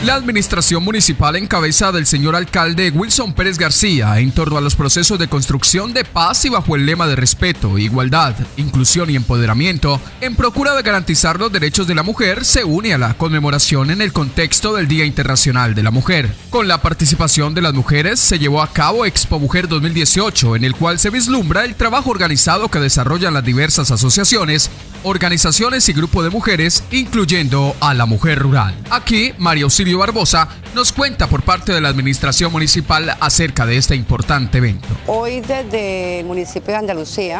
La administración municipal en cabeza del señor alcalde Wilson Pérez García en torno a los procesos de construcción de paz y bajo el lema de respeto, igualdad, inclusión y empoderamiento, en procura de garantizar los derechos de la mujer, se une a la conmemoración en el contexto del Día Internacional de la Mujer. Con la participación de las mujeres se llevó a cabo Expo Mujer 2018, en el cual se vislumbra el trabajo organizado que desarrollan las diversas asociaciones, organizaciones y grupos de mujeres, incluyendo a la mujer rural. Aquí, María Auxilio Barbosa nos cuenta por parte de la administración municipal acerca de este importante evento. Hoy desde el municipio de Andalucía,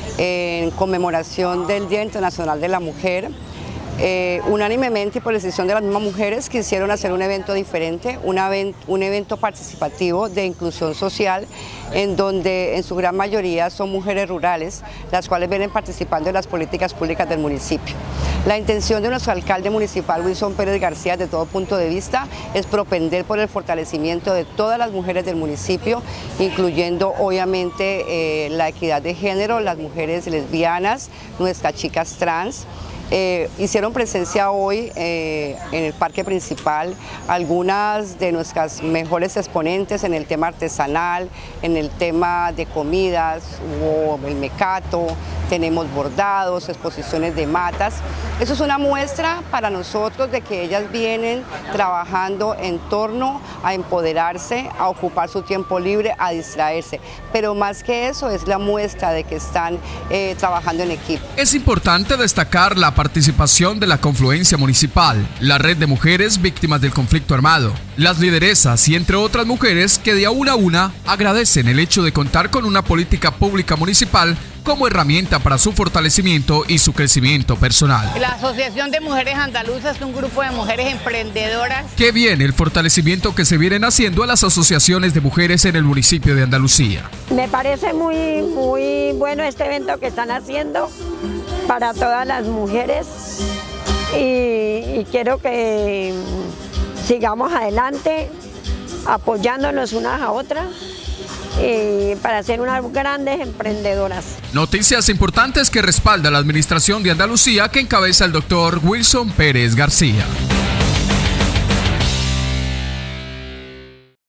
en conmemoración del Día Internacional de la Mujer, unánimemente y por decisión de las mismas mujeres quisieron hacer un evento diferente, un evento participativo de inclusión social, en donde en su gran mayoría son mujeres rurales, las cuales vienen participando en las políticas públicas del municipio. La intención de nuestro alcalde municipal, Wilson Pérez García, de todo punto de vista, es propender por el fortalecimiento de todas las mujeres del municipio, incluyendo obviamente la equidad de género, las mujeres lesbianas, nuestras chicas trans. Hicieron presencia hoy en el parque principal algunas de nuestras mejores exponentes en el tema artesanal, en el tema de comidas, hubo el mecato, tenemos bordados, exposiciones de matas. Eso es una muestra para nosotros de que ellas vienen trabajando en torno a empoderarse, a ocupar su tiempo libre, a distraerse. Pero más que eso es la muestra de que están trabajando en equipo. Es importante destacar la participación de la Confluencia Municipal, la Red de Mujeres Víctimas del Conflicto Armado, las lideresas y entre otras mujeres que de a una agradecen el hecho de contar con una política pública municipal como herramienta para su fortalecimiento y su crecimiento personal. La Asociación de Mujeres Andaluzas es un grupo de mujeres emprendedoras. Qué bien el fortalecimiento que se vienen haciendo a las asociaciones de mujeres en el municipio de Andalucía. Me parece muy bueno este evento que están haciendo para todas las mujeres y quiero que sigamos adelante apoyándonos unas a otras para ser unas grandes emprendedoras. Noticias importantes que respalda la administración de Andalucía que encabeza el doctor Wilson Pérez García.